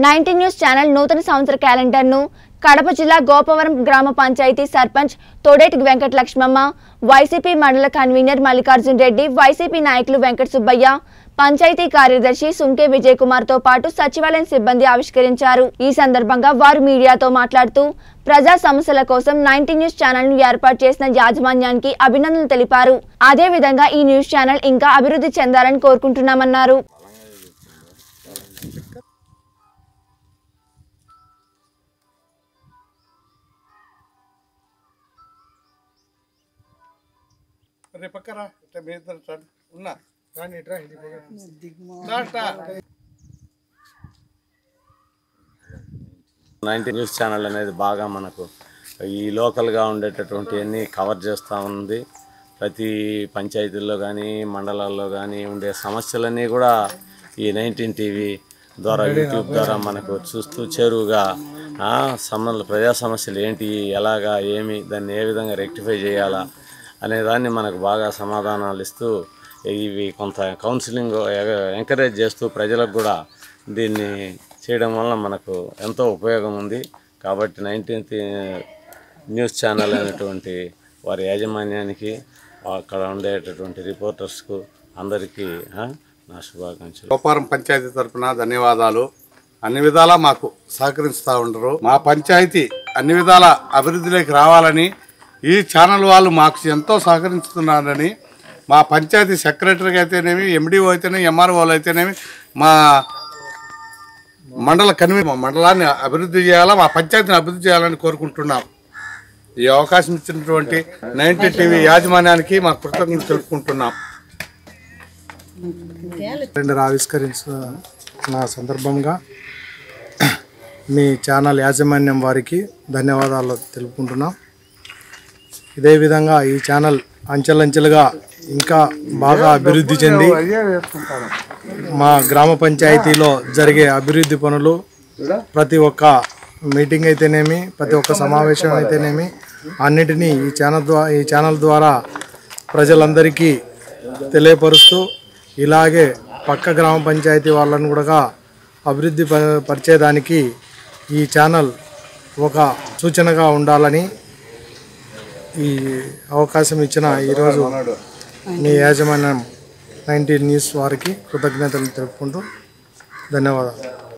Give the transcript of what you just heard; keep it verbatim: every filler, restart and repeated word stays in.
Nineteen news channel నూతన సంవత్సర క్యాలెండర్ను కడప జిల్లా గోపవరం గ్రామ పంచాయతీ సర్పంచ్ తోడేటి వెంకట లక్ష్మమ్మ, వైసీపీ మండల కన్వీనర్ మల్లికార్జున్ రెడ్డి, వైసీపీ నాయకులు వెంకట సుబ్బయ్య, పంచాయతీ కార్యదర్శి సుంకే విజయ్ కుమార్ తో పాటు సచివాలయం సిబ్బంది ఆవిష్కరించారు। ఈ సందర్భంగా వారు మీడియాతో మాట్లాడుతూ ప్రజా సమస్యల కోసం నైన్టీన్ న్యూస్ ఛానల్ ను ఏర్పాటు చేసిన యాజమాన్యానికి అభినందనలు తెలిపారు। అదే విధంగా ఈ న్యూస్ ఛానల్ ఇంకా అభివృద్ధి చెందాలని కోరుకుంటున్నామన్నారు। నైన్టీన్ న్యూస్ ఛానల్ అనేది బాగా మనకు ఈ లోకల్గా ఉండేటటువంటి అన్ని కవర్ చేస్తూ ఉంది। ప్రతి పంచాయతీల్లో కానీ మండలాల్లో కానీ ఉండే సమస్యలన్నీ కూడా ఈ నైన్టీన్ టీవీ ద్వారా యూట్యూబ్ ద్వారా మనకు చూస్తూ చేరువుగా సమస్యలు ప్రజా సమస్యలు ఏంటి, ఎలాగా, ఏమి, దాన్ని ఏ విధంగా రెక్టిఫై చేయాలా అనే దాన్ని మనకు బాగా సమాధానాలు ఇస్తూ ఇవి కొంత కౌన్సిలింగ్ ఎంకరేజ్ చేస్తూ ప్రజలకు కూడా దీన్ని చేయడం వల్ల మనకు ఎంతో ఉపయోగం ఉంది। కాబట్టి నైన్టీన్త్ న్యూస్ ఛానల్ అనేటువంటి వారి యాజమాన్యానికి, అక్కడ ఉండేటటువంటి రిపోర్టర్స్కు అందరికీ నా శుభాకాంక్షలు। గోపవరం పంచాయతీ తరఫున ధన్యవాదాలు। అన్ని విధాలా మాకు సహకరిస్తూ ఉండరు। మా పంచాయతీ అన్ని విధాల అభివృద్ధిలోకి రావాలని ఈ ఛానల్ వాళ్ళు మాకు ఎంతో సహకరిస్తున్నారని మా పంచాయతీ సెక్రటరీకి అయితేనేమి, ఎండిఓ అయితేనేమి, ఎంఆర్ఓలు అయితేనేమి, మా మండల కన్వీనర్ మా మండలాన్ని అభివృద్ధి చేయాలా, మా పంచాయతీని అభివృద్ధి చేయాలని కోరుకుంటున్నాం। ఈ అవకాశం ఇచ్చినటువంటి నైన్టీన్ టీవీ యాజమాన్యానికి మా కృతజ్ఞతలు తెలుపుకుంటున్నాం। క్యాలెండర్ ఆవిష్కరించిన సందర్భంగా మీ ఛానల్ యాజమాన్యం వారికి ధన్యవాదాలు తెలుపుకుంటున్నాం। ఇదే విధంగా ఈ ఛానల్ అంచెలంచెలుగా ఇంకా బాగా అభివృద్ధి చెంది మా గ్రామ పంచాయతీలో జరిగే అభివృద్ధి పనులు, ప్రతి ఒక్క మీటింగ్ అయితేనేమి, ప్రతి ఒక్క సమావేశం అయితేనేమి, అన్నిటినీ ఈ ఛానల్ ద్వారా ఈ ఛానల్ ద్వారా ప్రజలందరికీ తెలియపరుస్తూ ఇలాగే పక్క గ్రామ పంచాయతీ వాళ్ళను కూడా అభివృద్ధి పరిచేదానికి ఈ ఛానల్ ఒక సూచనగా ఉండాలని ఈ అవకాశం ఇచ్చిన ఈరోజు మీ యాజమాన్యం నైన్టీన్ న్యూస్ వారికి కృతజ్ఞతలు తెలుపుకుంటూ ధన్యవాదాలు।